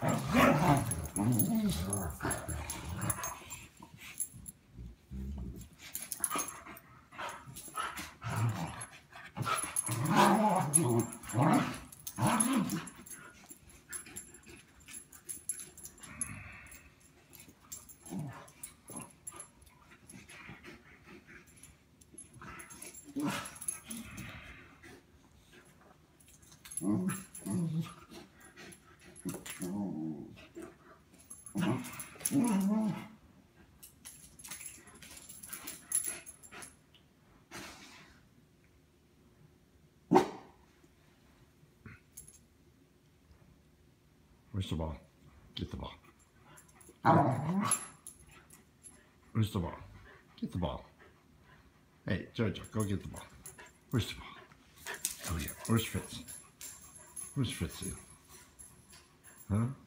Where's the ball? Get the ball. Where's the ball? Get the ball. Hey, JoJo, go get the ball. Where's the ball? Oh yeah, where's Fritz? Where's Fritz? Huh?